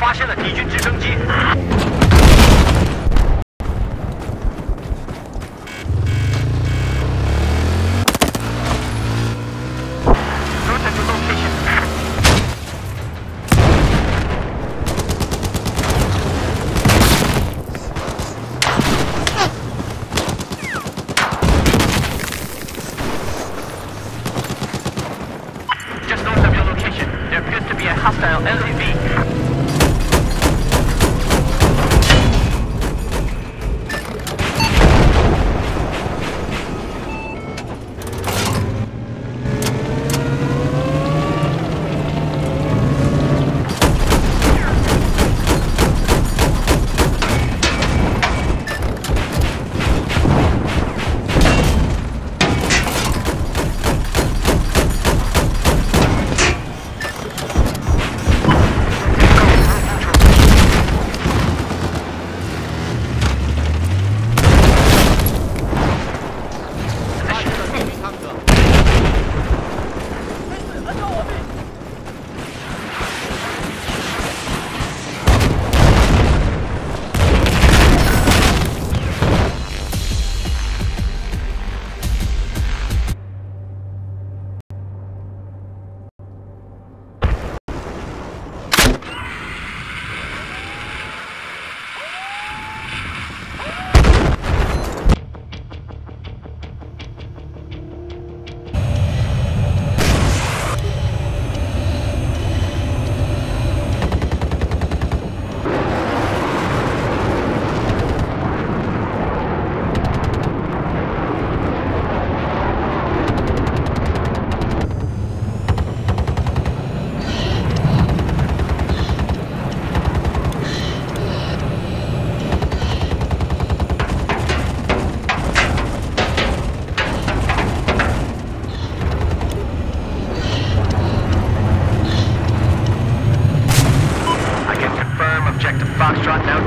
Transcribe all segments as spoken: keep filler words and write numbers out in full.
发现了敌军直升机。 Hostile L A V. Foxtrot now.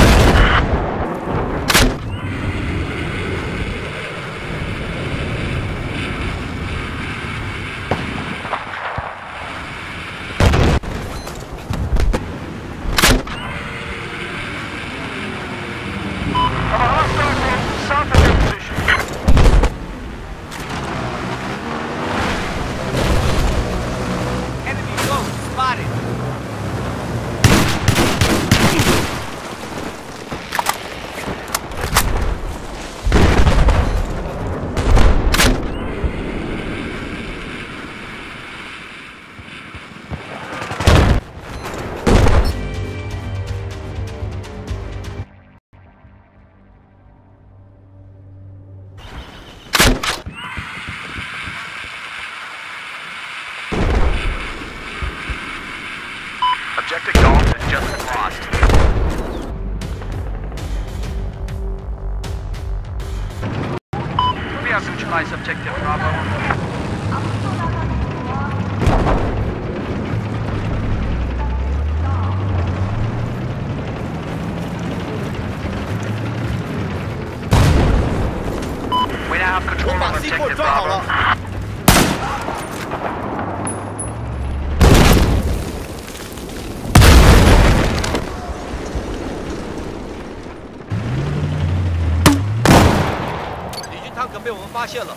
我把 C 货抓好了。敌军坦克被我们发现了。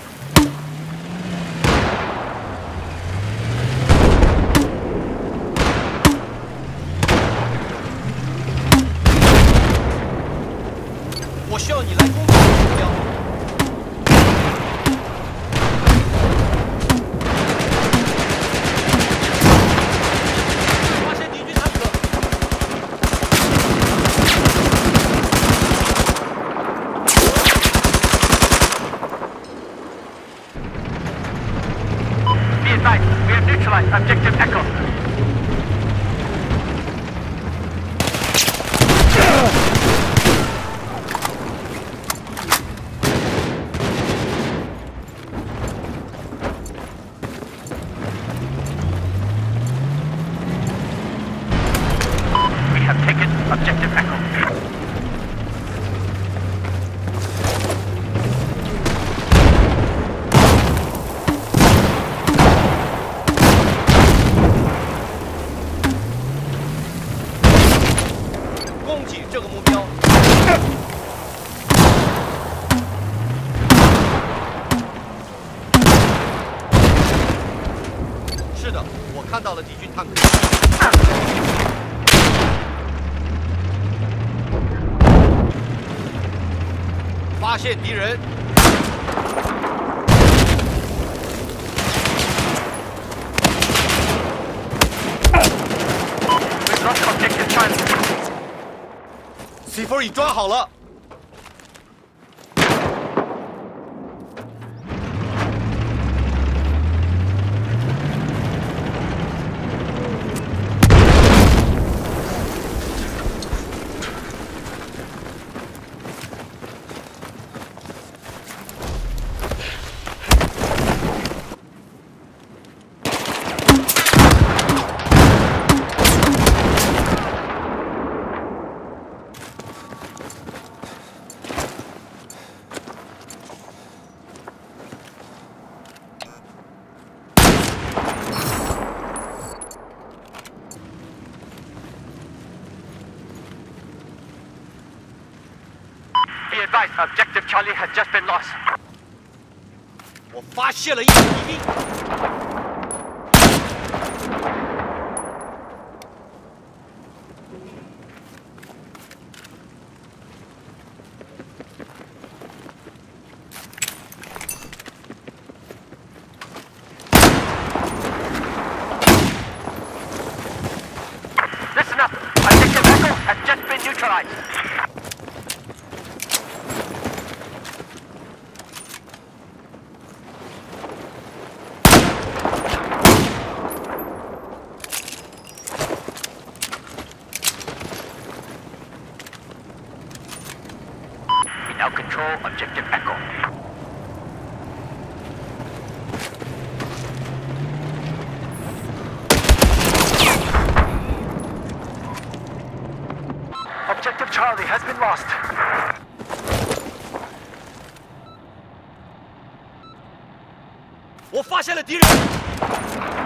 我需要你来攻击目标。发现敌军坦克。Be advised, we have neutralized objective Echo. Have taken objective Echo. 到了敌军坦克。发现敌人。 C 四已抓好了。 Be advised, objective Charlie has just been lost. 我发现了一支敌兵。 Listen up, objective Echo has just been neutralized. Now control objective Echo. Objective Charlie has been lost. 我发现了敌人。